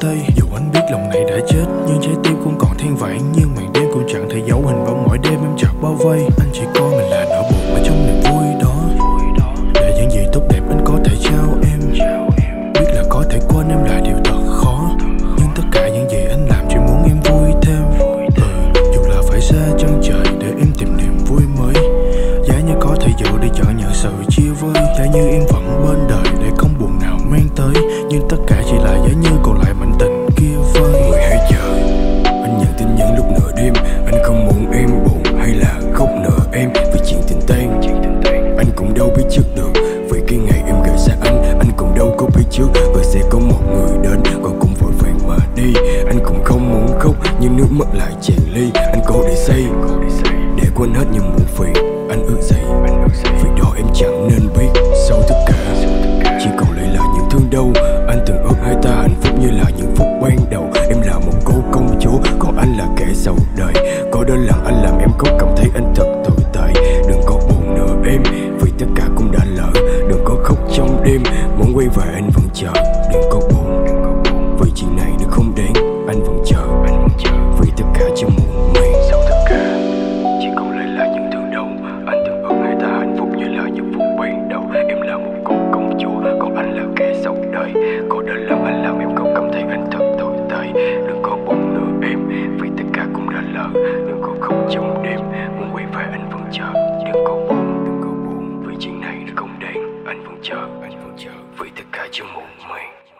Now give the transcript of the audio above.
tay. Dù anh biết lòng này đã chết, nhưng trái tim cũng còn than vãn. Nhưng màn đêm cũng chẳng thể giấu hình bóng mỗi đêm em chợt bao vây. Anh chỉ coi mình là nỗi buồn ở trong niềm vui đó. Để những gì tốt đẹp anh có thể trao em. Biết là có thể quên em là điều thật khó, nhưng tất cả những gì anh làm chỉ muốn em vui thêm. Dù là phải xa chân trời để em tìm niềm vui mới. Giá như có thể dựa để chọn nhận sự chia vơi. Giá như em vẫn bên đời để không buồn nào mang tới. Nhưng tất cả chỉ là giá như còn lại mảnh tình kia vơi. 12 giờ anh nhận tin nhắn lúc nửa đêm. Anh không muốn em buồn hay là khóc nợ em vì chuyện tình tan. Anh cũng đâu biết trước được vì cái ngày em rời xa anh cũng đâu có biết trước và sẽ có một người đến còn cũng vội vàng mà đi. Anh cũng không muốn khóc nhưng nước mắt lại tràn ly. Anh cố để say để quên hết những muộn phiền. Anh ước gì vì đó em chẳng nên biết. Sau tất cả chỉ còn lại là những thương đau. Anh từng ước hai ta hạnh phúc như là những phút ban đầu. Em là một cô công chúa còn anh là kẻ giàu đời. Có đôi lần anh làm em có cảm thấy anh thật tồi tệ. Đừng có buồn nữa em vì tất cả cũng đã lỡ. Đừng có khóc trong đêm muốn quay về anh vẫn chờ. Đừng có buồn vì chuyện này nó không đáng. Anh vẫn chờ vì tất cả chưa muộn màng. Sau tất cả chỉ còn lại là những thương đau. Anh từng ước hai ta hạnh phúc như là những phút ban đầu. Em là một cô công chúa còn anh là kẻ giàu đời. Có đôi lần anh làm em có cảm thấy anh thật tồi tệ. Đừng có buồn nữa em vì tất cả cũng đã lỡ. Đừng có khóc trong đêm muốn quay về anh vẫn chờ. Đừng có buồn vì chuyện này nó không đáng. Anh vẫn chờ vì tất cả chưa muộn màng.